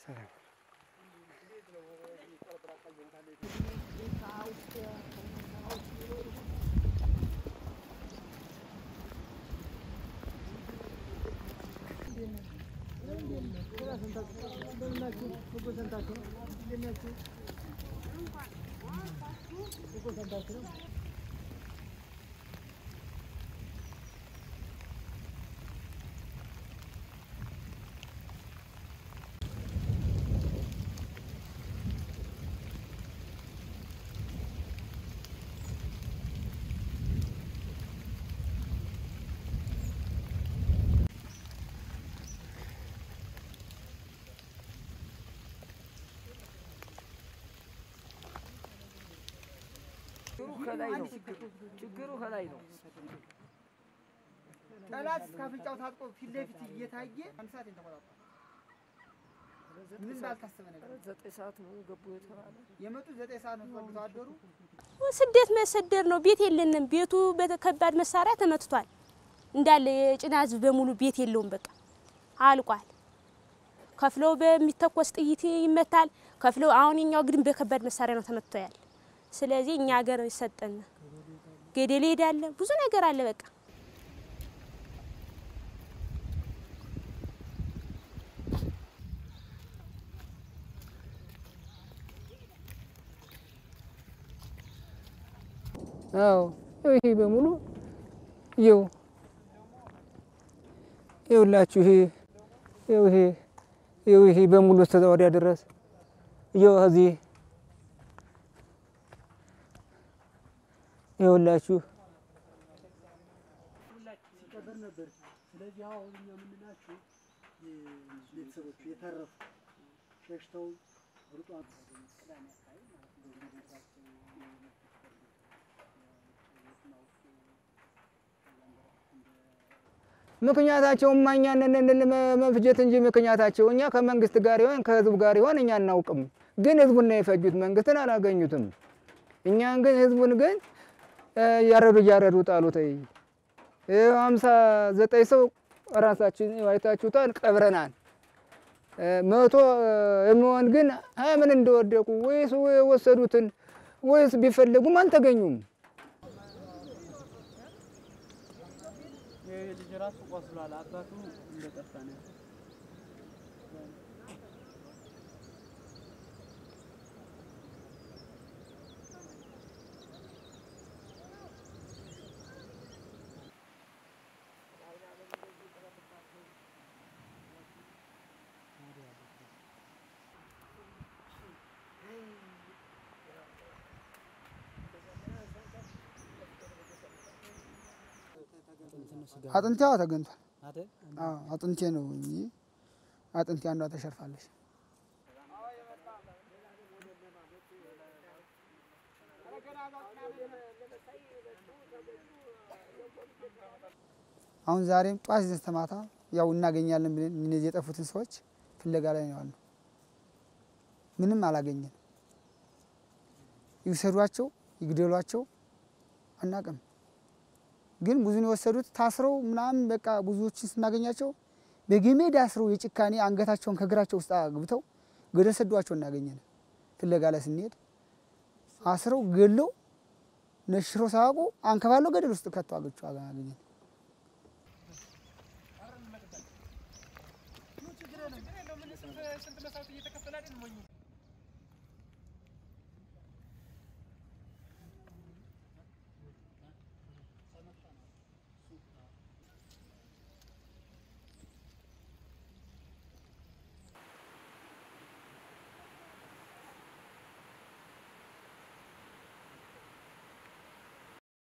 ችግሩ ከላይ ነው ጠላት ካፍንጫው ታጥቆ ፊት ለፊት እየታየ አንሳት እንተቆጣጣ ምን ባልታሰበ ነገር 9 ሰዓት ነው ገቡ የተባለ የመጡ 9 ሰዓት ነው ወጥተው አደሩ ስደት መሰደር ነው ቤት የለንም ቤቱ በከባድ መሳሪያ ተመትቷል እንዳለ የጭናዝ በሙሉ ቤት የለውም በቃ አልቋል ከፍለው በሚተኮስ ጥይት ይመታል ከፍለው አሁን እኛው ግን በከባድ መሳሪያ ነው ተመትቷል ስለዚህ እኛ ሀገር ይሰጠን ገደል ሄዳለ ብዙ ነገር አለ በቃ አዎ ይሄ በሙሉ ይውላችሁ ይሄ በሙሉ ተወዲያ ድረስ እዚህ ይውላችሁ ሲቀበር ነበር ስለዚህ አሁን እኛ ምንናችሁ የቤተሰቦቹ የተረፉ ሸሽተው ሩጧ ቅዳሜ አካባቢ ማለት ምክንያታቸው ማኛነን መፍጀት እንጂ ምክንያታቸው እኛ ከመንግስት ጋር ይሆን ከህዝብ ጋር ይሆን እኛ እናውቅም ግን ህዝቡን ነው የፈጁት መንግስትን አላገኙትም እኛን ግን ህዝቡን ግን ያረዱ ጣሉት 59 ሰው ራሳችን አይታችሁታል ቀብረናል 100 የሚሆን ግን ምን እንደወደቁ ወይስ ወሰዱትን ወይስ ቢፈልጉም አልተገኙም የልጅ ራሱ ቆስሏል አባቱ እንደጠፋ ነው አጥንቴው ተገንቷል አይደል አጥንቴ ነው እንጂ አጥንቴ አንዷ ተሸርፋለች አሁን ዛሬም ጧት ዘስተማታ ያው እናገኛለን ብለን እነዚህ የጠፉትን ሰዎች ፍለጋ ላይ ነው ያለው ምንም አላገኘን ይወሰዷቸው ይግደሏቸው አናቀም ግን ብዙ ነው ወሰዱት ታስረው ምናምን በቃ ብዙዎችን ስናገኛቸው በገመድ አስረው የጭካኔ አንገታቸውን ከግራቸው ውስጥ አግብተው ገደል ሰዷቸው እናገኘን ፍለጋ ላይ ስንሄድ አስረው ገለው ነሽሮ ሳቁ አንከባለው ገደል ውስጥ ከተዋገቹ አገኘን ችግር የለም ምን ስንት መሳውት እየተከፈለ አይደል ሞኝ